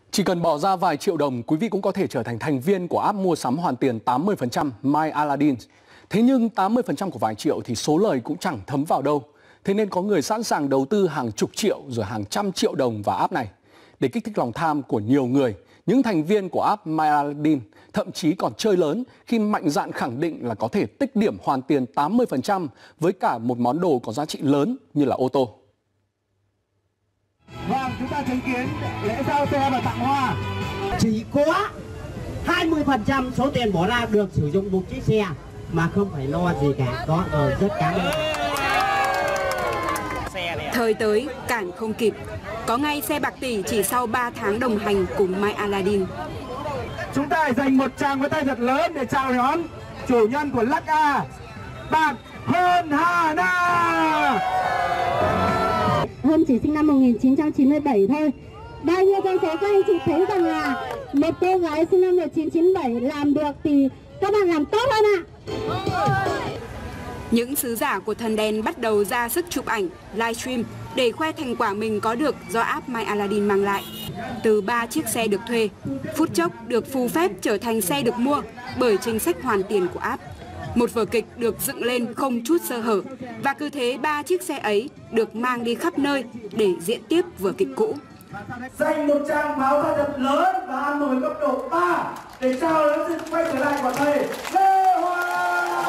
Chỉ cần bỏ ra vài triệu đồng, quý vị cũng có thể trở thành thành viên của app mua sắm hoàn tiền 80% My Aladdin. Thế nhưng 80% của vài triệu thì số lời cũng chẳng thấm vào đâu. Thế nên có người sẵn sàng đầu tư hàng chục triệu rồi hàng trăm triệu đồng vào app này. Để kích thích lòng tham của nhiều người, những thành viên của app My Aladdin thậm chí còn chơi lớn khi mạnh dạn khẳng định là có thể tích điểm hoàn tiền 80% với cả một món đồ có giá trị lớn như là ô tô. Vâng, chúng ta chứng kiến lễ giao xe và tặng hoa. Chỉ có 20% số tiền bỏ ra được sử dụng một chiếc xe mà không phải lo gì cả. Đó rồi, rất cảm ơn. Thời tới cản không kịp, có ngay xe bạc tỷ chỉ sau 3 tháng đồng hành cùng My Aladdin. Chúng ta hãy dành một tràng vỗ tay thật lớn để chào đón chủ nhân của Lắc A, bạn Hơn Hà Na. Hơn chỉ sinh năm 1997 thôi. Bao nhiêu con số các anh chị thấy rằng là một cô gái sinh năm 1997 làm được thì các bạn làm tốt hơn ạ. Những sứ giả của thần đèn bắt đầu ra sức chụp ảnh, livestream để khoe thành quả mình có được do app My Aladdin mang lại. Từ 3 chiếc xe được thuê, phút chốc được phù phép trở thành xe được mua bởi chính sách hoàn tiền của app. Một vở kịch được dựng lên không chút sơ hở và cứ thế 3 chiếc xe ấy được mang đi khắp nơi để diễn tiếp vở kịch cũ. Dành một trang báo thật lớn và ăn mừng cấp độ 3 để chào đón sự quay trở lại của thầy Lê Hoàng.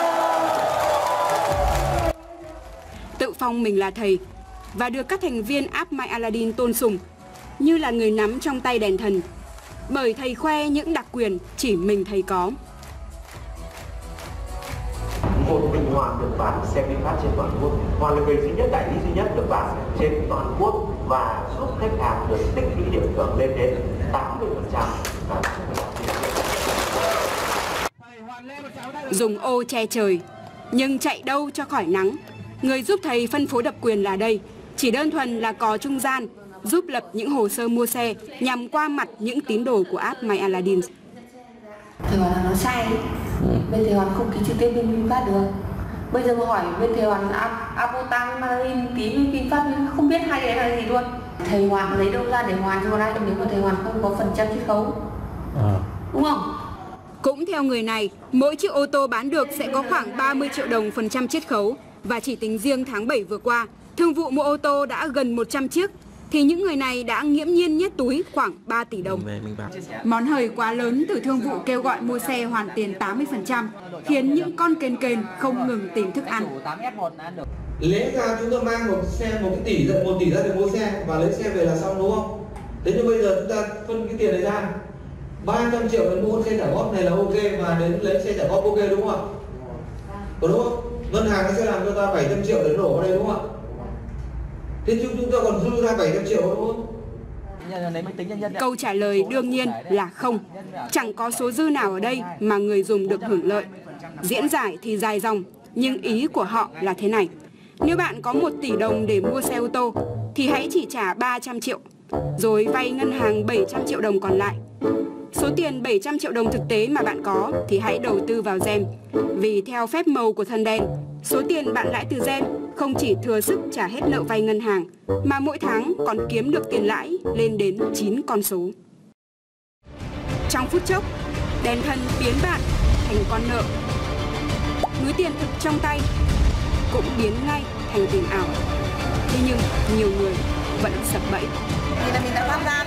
Tự phong mình là thầy và được các thành viên app My Aladdin tôn sùng như là người nắm trong tay đèn thần, bởi thầy khoe những đặc quyền chỉ mình thầy có. Một mình Hoàng được bán xe VinFast trên toàn quốc. Hoàng là người duy nhất, đại lý duy nhất được bán trên toàn quốc và giúp khách hàng được tích lũy điểm thưởng lên đến 80%. Dùng ô che trời, nhưng chạy đâu cho khỏi nắng. Người giúp thầy phân phối độc quyền là đây, chỉ đơn thuần là có trung gian, giúp lập những hồ sơ mua xe nhằm qua mặt những tín đồ của app My Aladdin. Thầy Hoàn là nó sai, bên thầy Hoàn không ký trực tiếp bên VinFast được. Bây giờ mà hỏi bên thầy Hoàn Apotan, Aladdin ký với VinFast không biết hai cái này là gì luôn. Thầy Hoàn lấy đâu ra để hoàn cho ai nếu mà thầy Hoàn không có phần trăm chiết khấu, đúng không? Cũng theo người này, mỗi chiếc ô tô bán được sẽ có khoảng 30 triệu đồng phần trăm chiết khấu. Và chỉ tính riêng tháng 7 vừa qua, thương vụ mua ô tô đã gần 100 chiếc, thì những người này đã nghiễm nhiên nhét túi khoảng 3 tỷ đồng. Món hời quá lớn từ thương vụ kêu gọi mua xe hoàn tiền 80%, khiến những con kền không ngừng tìm thức ăn. Lẽ ra chúng ta mang một tỷ ra để mua xe và lấy xe về là xong, đúng không? Thế nhưng bây giờ chúng ta phân cái tiền này ra 300 triệu để mua xe trả góp này là ok, và đến lấy xe trả góp ok, đúng không ạ? Đúng không? Ngân hàng nó sẽ làm cho ta 700 triệu để đổ vào đây, đúng không ạ? Thế chứ chúng ta còn dư ra 700 triệu đúng không? Câu trả lời đương nhiên là không. Chẳng có số dư nào ở đây mà người dùng được hưởng lợi. Diễn giải thì dài dòng, nhưng ý của họ là thế này. Nếu bạn có 1 tỷ đồng để mua xe ô tô, thì hãy chỉ trả 300 triệu, rồi vay ngân hàng 700 triệu đồng còn lại. Số tiền 700 triệu đồng thực tế mà bạn có thì hãy đầu tư vào GEM. Vì theo phép màu của thần đèn, số tiền bạn lãi từ GEM không chỉ thừa sức trả hết nợ vay ngân hàng, mà mỗi tháng còn kiếm được tiền lãi lên đến 9 con số. Trong phút chốc, đèn thần biến bạn thành con nợ. Núi tiền thực trong tay cũng biến ngay thành tiền ảo. Thế nhưng nhiều người vẫn sập bẫy. Thì là mình đã tham gia